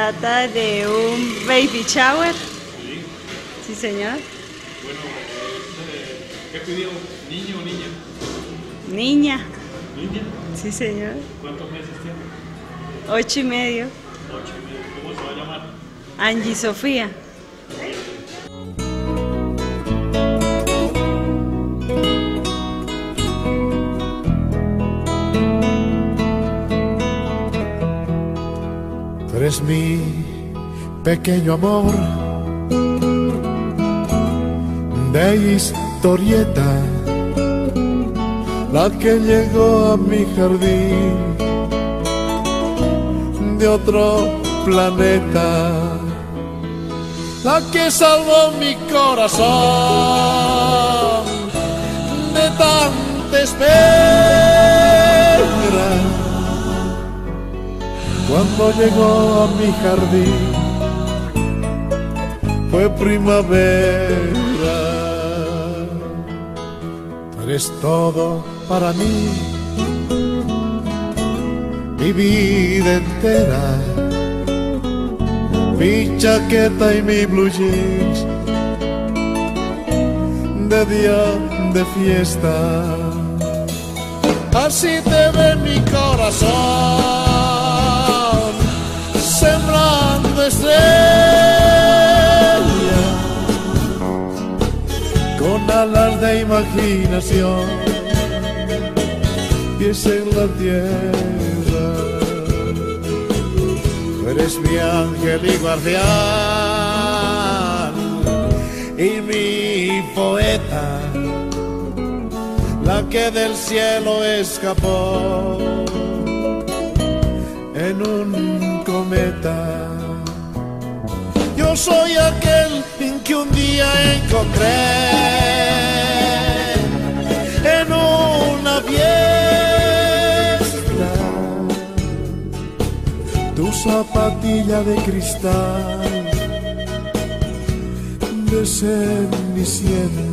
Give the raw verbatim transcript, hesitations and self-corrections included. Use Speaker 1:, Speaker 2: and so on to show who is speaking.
Speaker 1: trata de un baby shower.
Speaker 2: Sí.
Speaker 1: Sí, señor.
Speaker 2: Bueno, eh, ¿qué pidió? ¿Niño o niña?
Speaker 1: Niña.
Speaker 2: ¿Niña?
Speaker 1: Sí, señor.
Speaker 2: ¿Cuántos meses tiene?
Speaker 1: Ocho y medio.
Speaker 2: Ocho y medio. ¿Cómo se va a llamar?
Speaker 1: Angie Sofía.
Speaker 3: Tú eres mi pequeño amor de historieta, la que llegó a mi jardín de otro planeta, la que salvó mi corazón de tanta espera. Cuando llegó a mi jardín fue primavera. Tú eres todo para mí, mi vida entera, mi chaqueta y mi blue jeans de día de fiesta. Así te ve mi corazón, sembrando estrellas con alas de imaginación, pies en la tierra. Tú eres mi ángel y guardián y mi poeta, la que del cielo escapó en un cometa. Yo soy aquel que un día encontré en una fiesta tu zapatilla de cristal de Cenicienta.